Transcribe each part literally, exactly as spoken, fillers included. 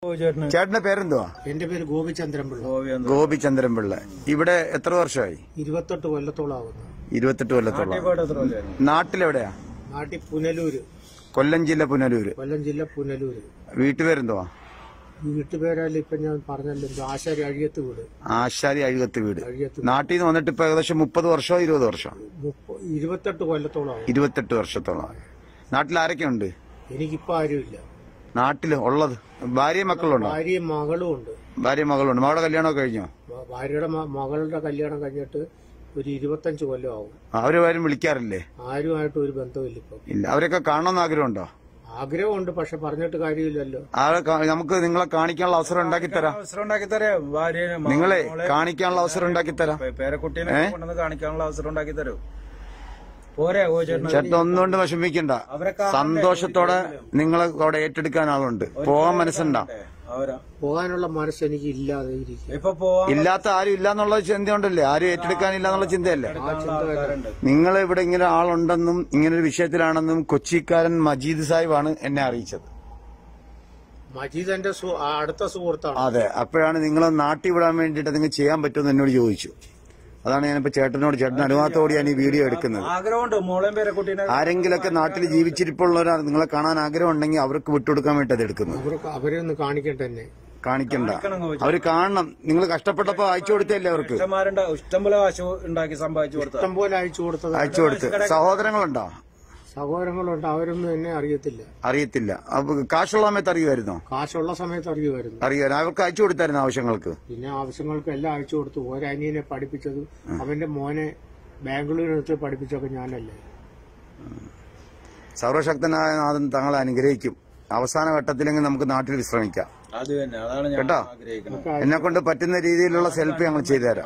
ചേട്ടന്റെ പേരെന്തുവാ? എന്റെ പേര് ഗോപിചന്ദ്രൻപിള്ള. ഗോപിചന്ദ്രൻപിള്ള. ഇവിടെ എത്ര വർഷമായി? ഇരുപത്തെട്ട് കൊല്ലത്തോളം ആവുന്നു. ഇരുപത്തെട്ട് കൊല്ലത്തോളം. നാട്ടിലെവിടെയാ? നാട്ടിൽ പുനലൂര്. കൊല്ലം ജില്ല പുനലൂര്. കൊല്ലം ജില്ല പുനലൂര്. വീട്ടുപേരെന്തുവാ? വീട്ടുപേരായാലും ഇപ്പൊ ഞാൻ പറഞ്ഞല്ലോ, ആശാരി അഴിയത്ത് വീട്. ആശാരി അഴികത്ത് വീട്. നാട്ടിൽ നിന്ന് വന്നിട്ട് ഇപ്പൊ ഏകദേശം മുപ്പത് വർഷമോ ഇരുപത് വർഷം? ഇരുപത്തെട്ട് കൊല്ലത്തോളം. ഇരുപത്തെട്ട് വർഷത്തോളം. നാട്ടിൽ ആരൊക്കെ ഉണ്ട്? എനിക്കിപ്പോ ആരുമില്ല നാട്ടില് ഉള്ളത്. ഭാര്യയും മക്കളുണ്ടോ? ഭാര്യയും മകളും ഉണ്ട്. ഭാര്യയും മകളുണ്ട്. മകളുടെ കല്യാണമൊക്കെ കഴിഞ്ഞോ? ഭാര്യയുടെ മകളുടെ കല്യാണം കഴിഞ്ഞിട്ട് ഒരു ഇരുപത്തഞ്ച് കൊല്ലം ആവും. അവരും വിളിക്കാറില്ലേ? ആരുമായിട്ട് ഒരു ബന്ധമില്ല ഇപ്പൊ. ഇല്ല. അവരൊക്കെ കാണണമെന്ന് ആഗ്രഹമുണ്ടോ? ആഗ്രഹമുണ്ട്, പക്ഷെ പറഞ്ഞിട്ട് കാര്യമില്ലല്ലോ. നമുക്ക് നിങ്ങളെ കാണിക്കാനുള്ള അവസരം ഉണ്ടാക്കി തരാം. അവസരം ഉണ്ടാക്കി തരാം. നിങ്ങളെ കാണിക്കാനുള്ള അവസരം ഉണ്ടാക്കി തരാം. പേരക്കുട്ടീനെ കൊണ്ടുവന്ന് കാണിക്കാനുള്ള അവസരം ഉണ്ടാക്കി തരും. പോരെ ചേട്ടൻ ഒന്നുകൊണ്ട് വിഷമിക്കണ്ട. സന്തോഷത്തോടെ നിങ്ങളെ അവിടെ ഏറ്റെടുക്കാൻ ആളുണ്ട്. പോകാൻ മനസ്സുണ്ടാ? പോകാനുള്ള മനസ്സ് എനിക്ക് ഇല്ലാതെ ഇല്ലാത്ത ആരും ഇല്ലാന്നുള്ള ചിന്തയുണ്ടല്ലേ? ആരും ഏറ്റെടുക്കാനില്ല എന്നുള്ള ചിന്തയല്ലേ? നിങ്ങൾ ഇവിടെ ഇങ്ങനെ ആളുണ്ടെന്നും ഇങ്ങനൊരു വിഷയത്തിലാണെന്നും കൊച്ചിക്കാരൻ മജീദ് സാഹിബാണ് എന്നെ അറിയിച്ചത്. മജീദ് എന്റെ അടുത്ത സുഹൃത്താണ്. അതെ. അപ്പോഴാണ് നിങ്ങളെ നാട്ടിൽ വിടാൻ വേണ്ടിയിട്ട് നിങ്ങൾ ചെയ്യാൻ പറ്റുമെന്ന് എന്നോട് ചോദിച്ചു. അതാണ് ഞാനിപ്പോ ചേട്ടനോട് ചേട്ടൻ അനുവാദത്തോടെ ഞാൻ ഈ വീഡിയോ എടുക്കുന്നത്. ആരെങ്കിലൊക്കെ നാട്ടിൽ ജീവിച്ചിരിപ്പുള്ളവരാണ് നിങ്ങളെ കാണാൻ ആഗ്രഹം ഉണ്ടെങ്കിൽ അവർക്ക് വിട്ടുകൊടുക്കാൻ വേണ്ടി അത് എടുക്കുന്നത്. അവരെ ഒന്ന് കാണിക്കട്ടെ. എന്നെ കാണിക്കണ്ട, അവര് കാണണം. നിങ്ങൾ കഷ്ടപ്പെട്ടപ്പോ അയച്ചു കൊടുത്തല്ലേ അവർക്ക്? ഇഷ്ടംപോലെ ഉണ്ടാക്കി സമ്പാദിച്ചു കൊടുത്തു. ഇഷ്ടംപോലെ അയച്ചു കൊടുത്തത്. അയച്ചു കൊടുത്ത്. സഹോദരങ്ങളുണ്ടോ? സഹോദരങ്ങളുണ്ട്. അവരൊന്നും എന്നെ അറിയത്തില്ല. അറിയത്തില്ല. അപ്പൊ കാശുള്ള സമയത്ത് അറിയുമായിരുന്നോ? കാശുള്ള സമയത്ത് അറിയുമായിരുന്നു. അറിയാൻ അവർക്ക് അയച്ചു കൊടുത്തായിരുന്നു ആവശ്യങ്ങൾക്ക്? പിന്നെ ആവശ്യങ്ങൾക്ക് എല്ലാം അയച്ചു കൊടുത്തു. ഒരനിയനെ പഠിപ്പിച്ചത്, അവന്റെ മോനെ ബാംഗ്ലൂരിൽ വെച്ച് പഠിപ്പിച്ചൊക്കെ ഞാനല്ലേ. സർവശക്തനായ നാഥൻ തങ്ങളെ അനുഗ്രഹിക്കും. അവസാന ഘട്ടത്തിലെങ്കിൽ നമുക്ക് നാട്ടിൽ വിശ്രമിക്കാം കേട്ടോ. എന്നെ കൊണ്ട് പറ്റുന്ന രീതിയിലുള്ള സെൽഫി ഞങ്ങൾ ചെയ്തുതരാം.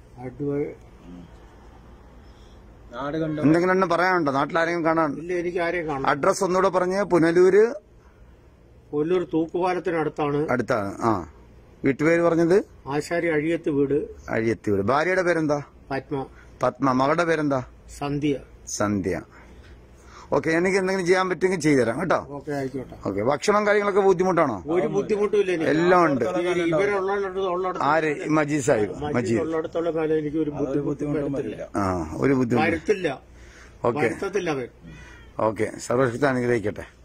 എന്തെങ്കിലും എന്നെ പറയാനുണ്ടോ? നാട്ടിലാരെങ്കിലും കാണാൻ? ഇല്ല, എനിക്ക് ആരെയും കാണാം. അഡ്രസ് ഒന്നുകൂടെ പറഞ്ഞ്. പുനലൂര് പുനലൂർ തൂക്കുപാലത്തിനടുത്താണ്. അടുത്താണ്. ആ. വീട്ടുപേര് പറഞ്ഞത്? ആശാരി അഴിയത്ത് വീട്. അഴിയത്ത് വീട്. ഭാര്യയുടെ പേരെന്താ? പത്മ. പത്മ. മകളുടെ പേരെന്താ? സന്ധ്യ. സന്ധ്യ. ഓക്കെ. എനിക്ക് എന്തെങ്കിലും ചെയ്യാൻ പറ്റുമെങ്കിൽ ചെയ്തുതരാം കേട്ടോ. ഓക്കെ, ആയിക്കോട്ടെ. ഓക്കെ. ഭക്ഷണം കാര്യങ്ങളൊക്കെ ബുദ്ധിമുട്ടാണോ? ഒരു ബുദ്ധിമുട്ടും ഇല്ല. എല്ലാം ഉണ്ട്. ആര്? മജീദ് സാഹിബ്. മജീദ് ഉള്ളിടത്തോളം കാലം എനിക്ക് ഒരു ബുദ്ധിമുട്ടും വരത്തില്ല. ആ, ഒരു ബുദ്ധിമുട്ട് വരത്തില്ല. ഓക്കെ. വരുത്തത്തില്ല അവൻ. ഓക്കെ. സർവശക്തി അനുഗ്രഹിക്കട്ടെ.